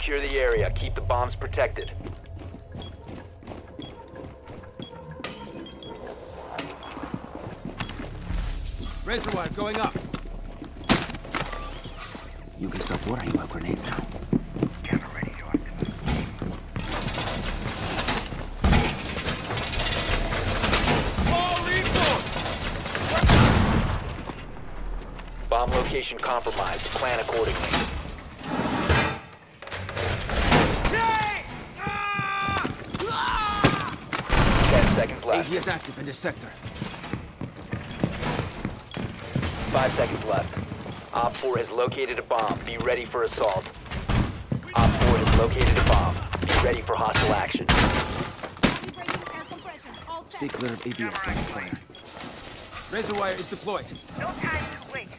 secure the area. Keep the bombs protected. Razor wire going up. You can stop worrying about grenades now. Camera radioactive. Bomb location compromised. Plan accordingly. 10 seconds left. ADS active in this sector. 5 seconds left. Op 4 has located a bomb. Be ready for assault. Op 4 has located a bomb. Be ready for hostile action. Stay clear of ADS line of fire. Razor wire is deployed. No time to wait.